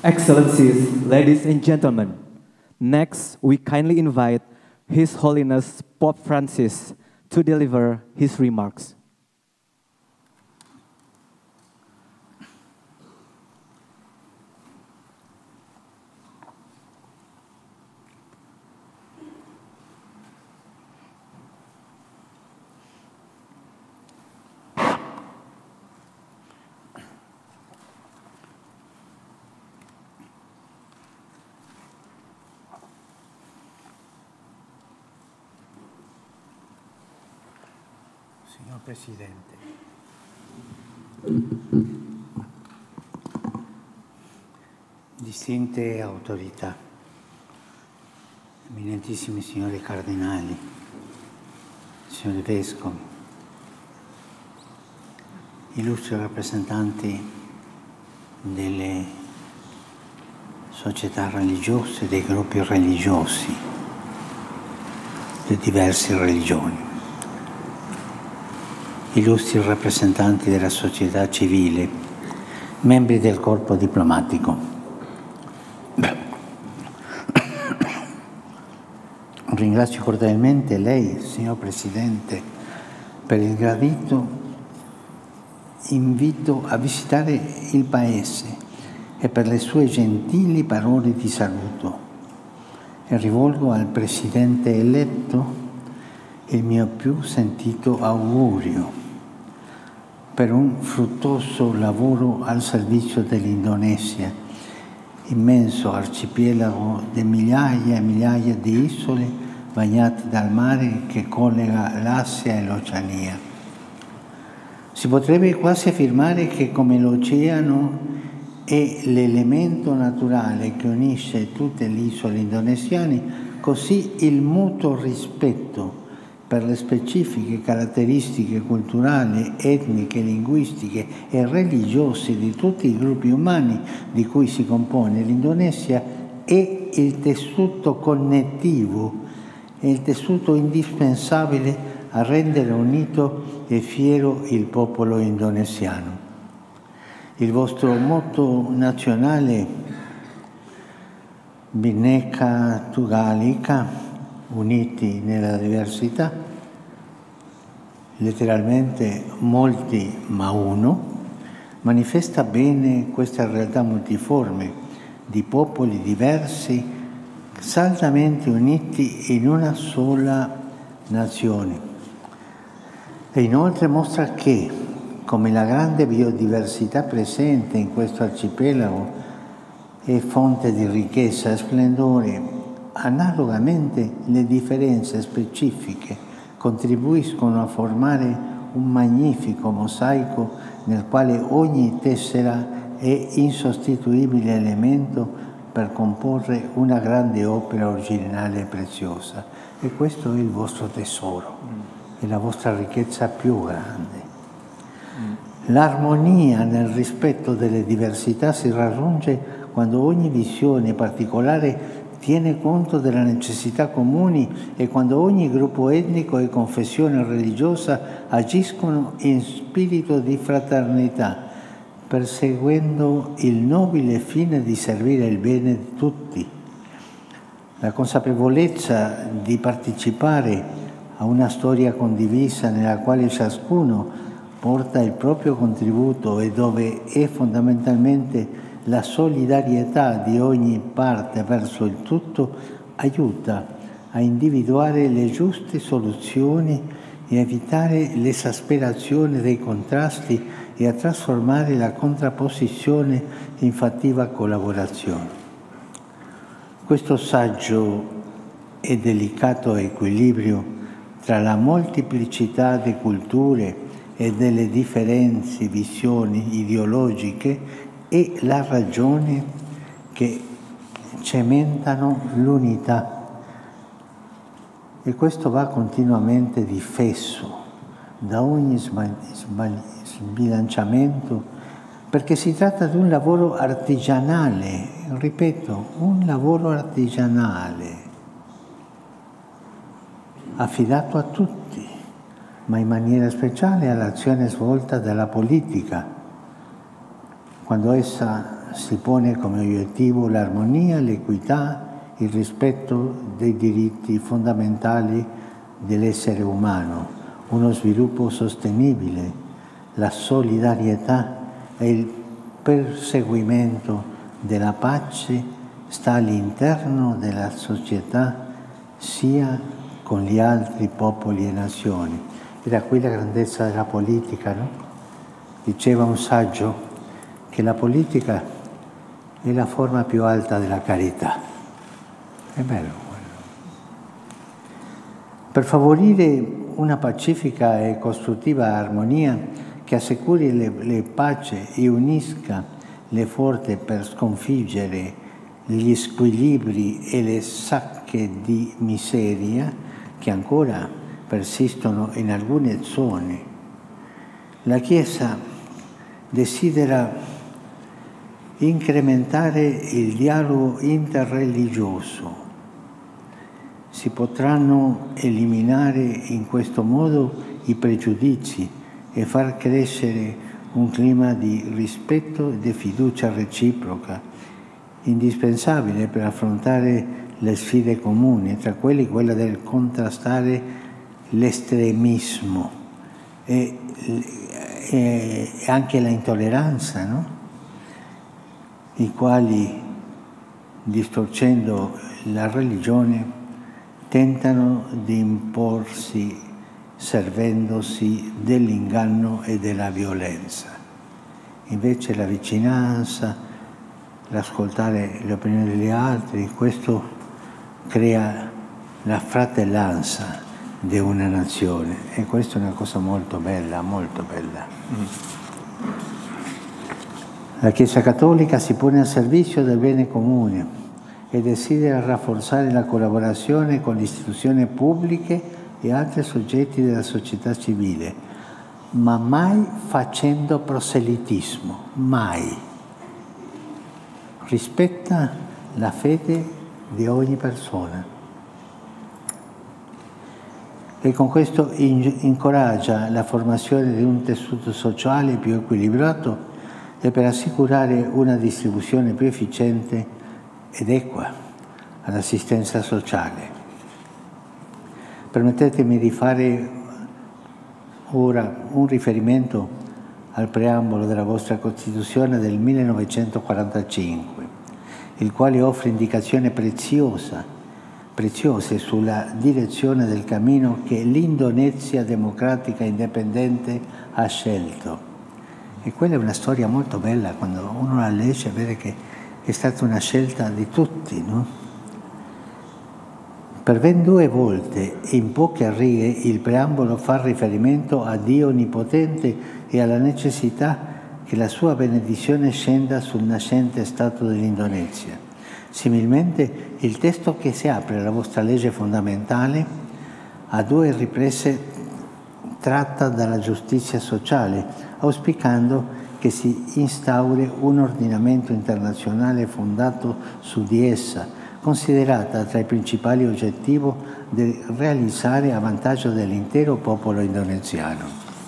Excellencies, ladies and gentlemen, next we kindly invite His Holiness Pope Francis to deliver his remarks. Signor Presidente, distinte autorità, eminentissimi signori cardinali, signori vescovi, illustri rappresentanti delle società religiose, dei gruppi religiosi, di diverse religioni, illustri rappresentanti della società civile, membri del corpo diplomatico. Ringrazio cordialmente lei, signor Presidente, per il gradito invito a visitare il Paese e per le sue gentili parole di saluto. E rivolgo al Presidente eletto il mio più sentito augurio per un fruttuoso lavoro al servizio dell'Indonesia, immenso arcipelago di migliaia e migliaia di isole bagnate dal mare che collega l'Asia e l'Oceania. Si potrebbe quasi affermare che come l'oceano è l'elemento naturale che unisce tutte le isole indonesiane, così il mutuo rispetto per le specifiche caratteristiche culturali, etniche, linguistiche e religiose di tutti i gruppi umani di cui si compone l'Indonesia è il tessuto connettivo, è il tessuto indispensabile a rendere unito e fiero il popolo indonesiano. Il vostro motto nazionale, Bhinneka Tunggal Ika, uniti nella diversità, letteralmente molti ma uno, manifesta bene questa realtà multiforme di popoli diversi saldamente uniti in una sola nazione. E inoltre mostra che, come la grande biodiversità presente in questo arcipelago è fonte di ricchezza e splendore, analogamente le differenze specifiche contribuiscono a formare un magnifico mosaico nel quale ogni tessera è insostituibile elemento per comporre una grande opera originale e preziosa. E questo è il vostro tesoro, è la vostra ricchezza più grande. L'armonia nel rispetto delle diversità si raggiunge quando ogni visione particolare tiene conto delle necessità comuni e quando ogni gruppo etnico e confessione religiosa agiscono in spirito di fraternità, perseguendo il nobile fine di servire il bene di tutti. La consapevolezza di partecipare a una storia condivisa nella quale ciascuno porta il proprio contributo e dove è fondamentalmente la solidarietà di ogni parte verso il tutto aiuta a individuare le giuste soluzioni e a evitare l'esasperazione dei contrasti e a trasformare la contrapposizione in fattiva collaborazione. Questo saggio e delicato equilibrio tra la molteplicità di culture e delle differenti visioni ideologiche è la ragione che cementano l'unità. E questo va continuamente difeso da ogni sbilanciamento, perché si tratta di un lavoro artigianale, ripeto, un lavoro artigianale, affidato a tutti, ma in maniera speciale all'azione svolta dalla politica, quando essa si pone come obiettivo l'armonia, l'equità, il rispetto dei diritti fondamentali dell'essere umano, uno sviluppo sostenibile, la solidarietà e il perseguimento della pace sta all'interno della società sia con gli altri popoli e nazioni. Era qui la grandezza della politica, no? Diceva un saggio che la politica è la forma più alta della carità. È bello quello. Per favorire una pacifica e costruttiva armonia che assicuri le pace e unisca le forze per sconfiggere gli squilibri e le sacche di miseria che ancora persistono in alcune zone, la Chiesa desidera incrementare il dialogo interreligioso. Si potranno eliminare in questo modo i pregiudizi e far crescere un clima di rispetto e di fiducia reciproca, indispensabile per affrontare le sfide comuni, tra quelli quella del contrastare l'estremismo e anche la intolleranza, no? I quali, distorcendo la religione, tentano di imporsi servendosi dell'inganno e della violenza. Invece la vicinanza, l'ascoltare le opinioni degli altri, questo crea la fratellanza di una nazione e questa è una cosa molto bella, molto bella. La Chiesa Cattolica si pone al servizio del bene comune e desidera rafforzare la collaborazione con le istituzioni pubbliche e altri soggetti della società civile, ma mai facendo proselitismo, mai. Rispetta la fede di ogni persona e con questo incoraggia la formazione di un tessuto sociale più equilibrato e per assicurare una distribuzione più efficiente ed equa all'assistenza sociale. Permettetemi di fare ora un riferimento al preambolo della vostra Costituzione del 1945, il quale offre indicazioni preziose sulla direzione del cammino che l'Indonezia democratica e indipendente ha scelto. E quella è una storia molto bella, quando uno la legge vede che è stata una scelta di tutti, no? Per ben 2 volte, in poche righe, il preambolo fa riferimento a Dio Onnipotente e alla necessità che la sua benedizione scenda sul nascente Stato dell'Indonezia. Similmente, il testo che si apre alla vostra legge fondamentale, a 2 riprese tratta dalla giustizia sociale, auspicando che si instauri un ordinamento internazionale fondato su di essa, considerata tra i principali obiettivi da realizzare a vantaggio dell'intero popolo indonesiano.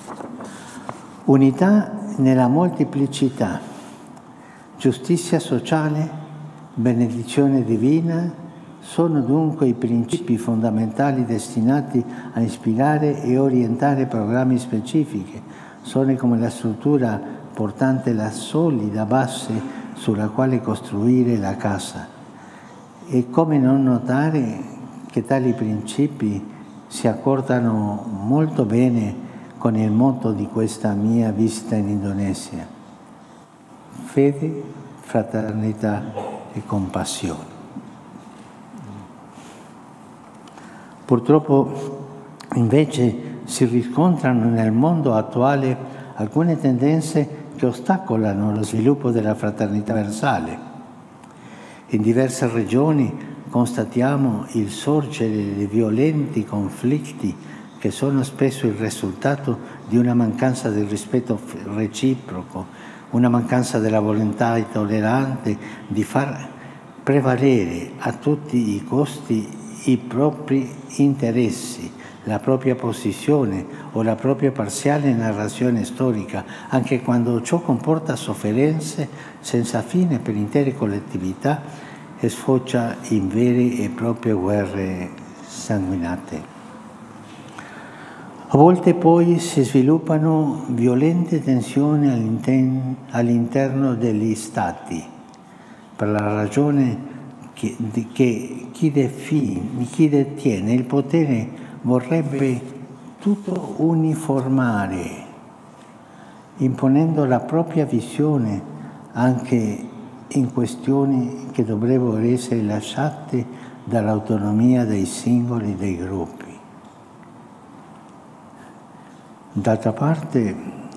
Unità nella molteplicità, giustizia sociale, benedizione divina sono dunque i principi fondamentali destinati a ispirare e orientare programmi specifici. Sono come la struttura portante la solida base sulla quale costruire la casa. E come non notare che tali principi si accordano molto bene con il motto di questa mia visita in Indonesia: fede, fraternità e compassione. Purtroppo invece si riscontrano nel mondo attuale alcune tendenze che ostacolano lo sviluppo della fraternità universale. In diverse regioni constatiamo il sorgere di violenti conflitti che sono spesso il risultato di una mancanza del rispetto reciproco, una mancanza della volontà tollerante di far prevalere a tutti i costi i propri interessi, la propria posizione o la propria parziale narrazione storica, anche quando ciò comporta sofferenze senza fine per intere collettività e sfocia in vere e proprie guerre sanguinate. A volte poi si sviluppano violente tensioni all'interno degli Stati, per la ragione che chi detiene il potere vorrebbe tutto uniformare, imponendo la propria visione anche in questioni che dovrebbero essere lasciate dall'autonomia dei singoli e dei gruppi. D'altra parte,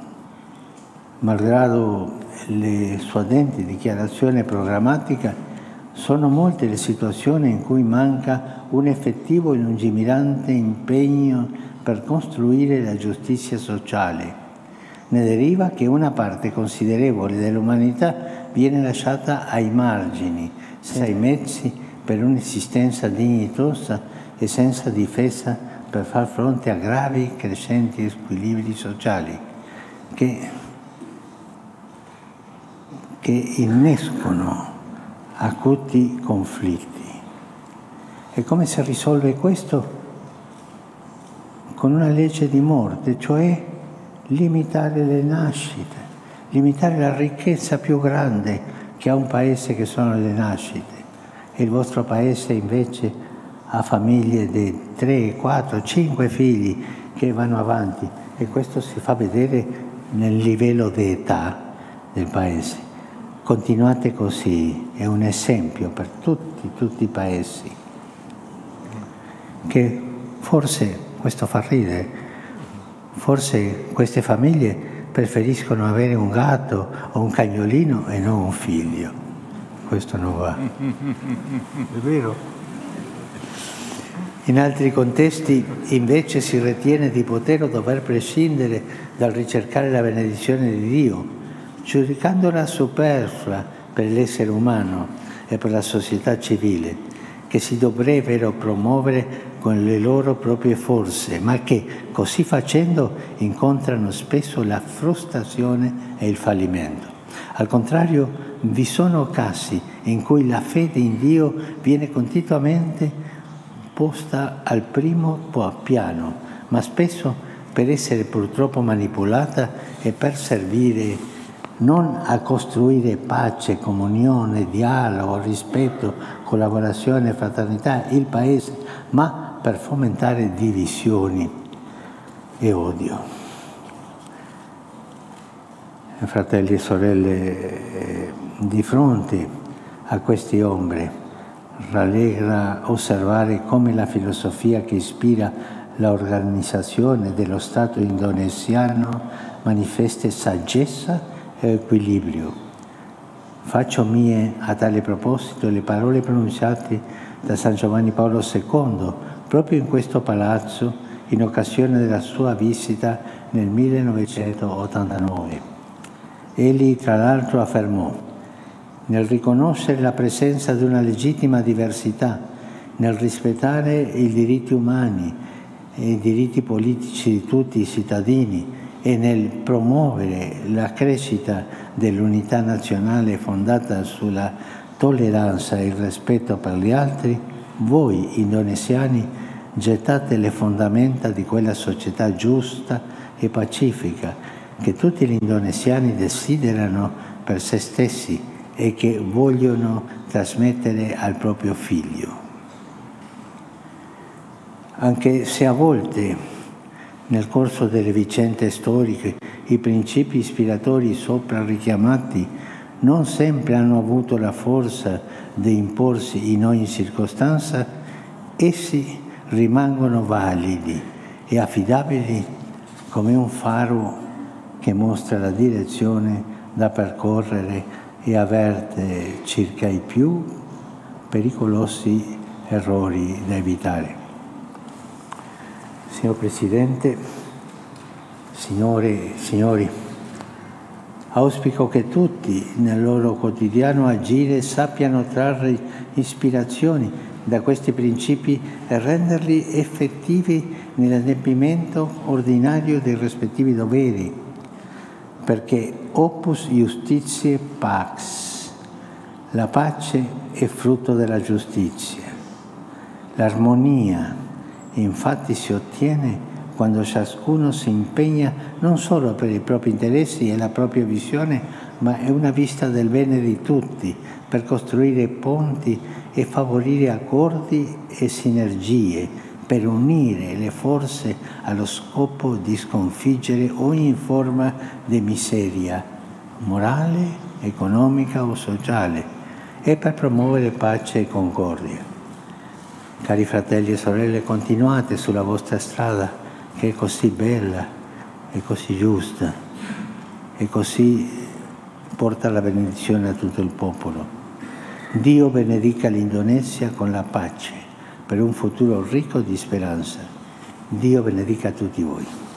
malgrado le suadenti dichiarazioni programmatiche, sono molte le situazioni in cui manca un effettivo e lungimirante impegno per costruire la giustizia sociale. Ne deriva che una parte considerevole dell'umanità viene lasciata ai margini, senza i mezzi per un'esistenza dignitosa e senza difesa per far fronte a gravi crescenti squilibri sociali che innescono acuti conflitti. E come si risolve questo? Con una legge di morte, cioè limitare le nascite, limitare la ricchezza più grande che ha un paese, che sono le nascite. E il vostro paese invece ha famiglie di 3, 4, 5 figli che vanno avanti, e questo si fa vedere nel livello di età del paese. Continuate così, è un esempio per tutti i paesi, che forse, questo fa ridere, forse queste famiglie preferiscono avere un gatto o un cagnolino e non un figlio. Questo non va. È vero? In altri contesti invece si ritiene di poter o dover prescindere dal ricercare la benedizione di Dio, giudicandola superflua per l'essere umano e per la società civile, che si dovrebbero promuovere con le loro proprie forze, ma che così facendo incontrano spesso la frustrazione e il fallimento. Al contrario, vi sono casi in cui la fede in Dio viene continuamente posta al primo piano, ma spesso per essere purtroppo manipolata e per servire non a costruire pace, comunione, dialogo, rispetto, collaborazione, fraternità, il Paese, ma per fomentare divisioni e odio. Fratelli e sorelle, di fronte a queste ombre, rallegra osservare come la filosofia che ispira l'organizzazione dello Stato indonesiano manifesta saggezza e equilibrio. Faccio mie a tale proposito le parole pronunciate da San Giovanni Paolo II proprio in questo palazzo in occasione della sua visita nel 1989. Egli tra l'altro affermò: nel riconoscere la presenza di una legittima diversità, nel rispettare i diritti umani e i diritti politici di tutti i cittadini e nel promuovere la crescita dell'unità nazionale fondata sulla tolleranza e il rispetto per gli altri, voi indonesiani gettate le fondamenta di quella società giusta e pacifica che tutti gli indonesiani desiderano per se stessi e che vogliono trasmettere al proprio figlio. Anche se a volte, nel corso delle vicende storiche, i principi ispiratori sopra richiamati non sempre hanno avuto la forza di imporsi in ogni circostanza, essi rimangono validi e affidabili come un faro che mostra la direzione da percorrere e avverte circa i più pericolosi errori da evitare. Signor Presidente, signore e signori, auspico che tutti nel loro quotidiano agire sappiano trarre ispirazioni da questi principi e renderli effettivi nell'adempimento ordinario dei rispettivi doveri, perché opus iustitiae pax, la pace è frutto della giustizia. L'armonia infatti si ottiene quando ciascuno si impegna non solo per i propri interessi e la propria visione, ma è una vista del bene di tutti, per costruire ponti e favorire accordi e sinergie, per unire le forze allo scopo di sconfiggere ogni forma di miseria, morale, economica o sociale, e per promuovere pace e concordia. Cari fratelli e sorelle, continuate sulla vostra strada, che è così bella, è così giusta, e così porta la benedizione a tutto il popolo. Dio benedica l'Indonesia con la pace per un futuro ricco di speranza. Dio benedica tutti voi.